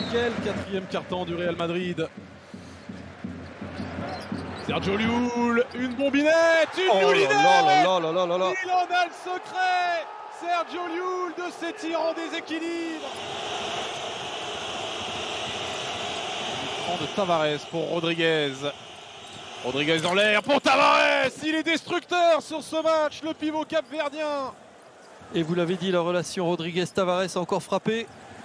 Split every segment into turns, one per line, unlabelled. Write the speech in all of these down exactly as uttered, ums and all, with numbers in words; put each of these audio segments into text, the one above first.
Quel quatrième carton du Real Madrid. Sergio Llull, une bombinette, une
oh
moulinette.
là là là là là là là.
Il en a le secret, Sergio Llull, de ses tirs en déséquilibre. De Tavares pour Rodriguez. Rodriguez dans l'air pour Tavares. Il est destructeur sur ce match, le pivot capverdien.
Et vous l'avez dit, la relation Rodriguez-Tavares a encore frappé.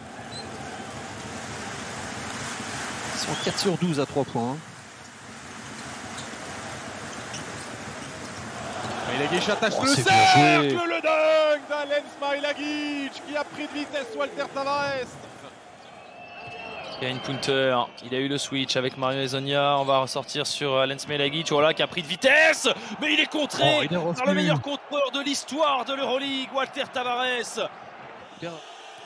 Ils sont quatre sur douze à trois points.
Smailagić attache
Oh,
le
c'est
cercle, le dunk d'Alen Smailagić qui a pris de vitesse Walter Tavares.
Kevin Punter, il a eu le switch avec Mario Hezonja. On va ressortir sur Alen Smailagić, voilà, qui a pris de vitesse, mais il est contré
oh, il est
par le meilleur contreur de l'histoire de l'Euroleague, Walter Tavares.
Donc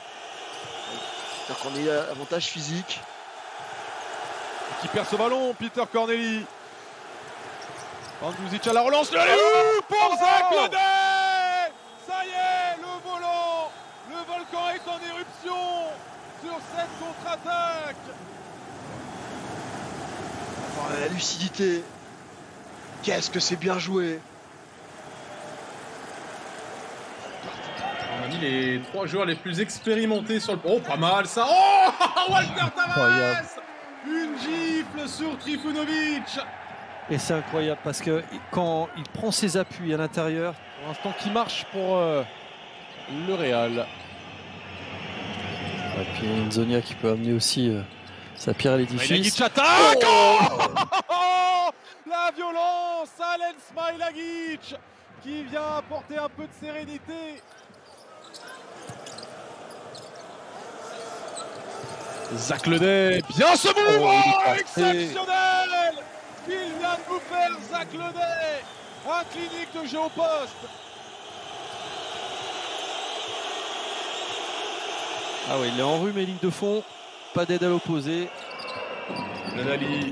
on est à avantage physique.
Qui perd ce ballon, Peter Corneli. Mandzukic à la relance, le alley-oop pour Zach Ledey. Ça y est, le volant, le volcan est en éruption sur cette contre-attaque.
Oh, la lucidité. Qu'est-ce que c'est bien joué.
On a mis les trois joueurs les plus expérimentés sur le... Oh, pas mal ça. Oh, Walter Tavares. Une gifle sur Trifunovic.
Et c'est incroyable parce que quand il prend ses appuis à l'intérieur,
Pour l'instant qui marche pour euh, le Real.
et puis Hezonja qui peut amener aussi euh, sa pierre à l'édifice.
Smailagić attaque. Oh oh la violence, Alen Smailagić qui vient apporter un peu de sérénité. Zach Ledey, bien ce mouvement,
oh,
exceptionnel. Il vient de vous faire Zach Ledey, un clinique de jeu au poste.
Ah oui, il est enrhumé ligne de fond, pas d'aide à l'opposé.
Nanali.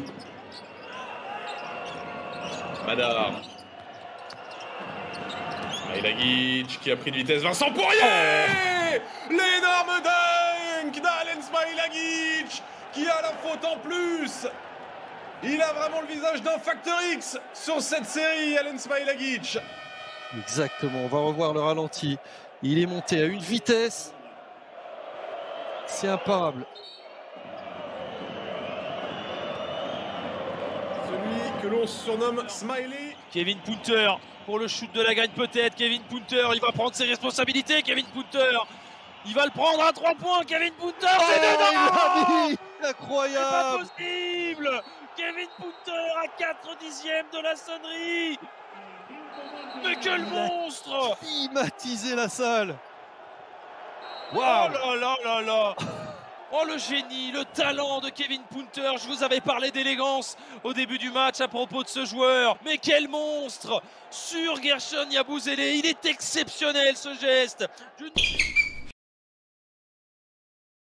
Madar. Smailagić qui a pris de vitesse. Vincent Poirier. L'énorme dunk d'Alen Smailagić qui a la faute en plus. Il a vraiment le visage d'un Facteur X sur cette série, Alen Smailagić.
Exactement, on va revoir le ralenti. Il est monté à une vitesse. C'est imparable.
Celui que l'on surnomme Smiley.
Kevin Punter pour le shoot de la graine peut-être. Kevin Punter, il va prendre ses responsabilités. Kevin Punter, il va le prendre à trois points. Kevin Punter,
Oh,
c'est dedans.
il l'a mis.
C'est pas
Incroyable.
possible. Kevin Punter à quatre dixièmes de la sonnerie. Mais quel monstre.
Climatiser la salle.
Oh là là là là. Oh le génie, le talent de Kevin Punter. Je vous avais parlé d'élégance au début du match à propos de ce joueur. Mais quel monstre sur Guerschon Yabusele. Il est exceptionnel ce geste. Je...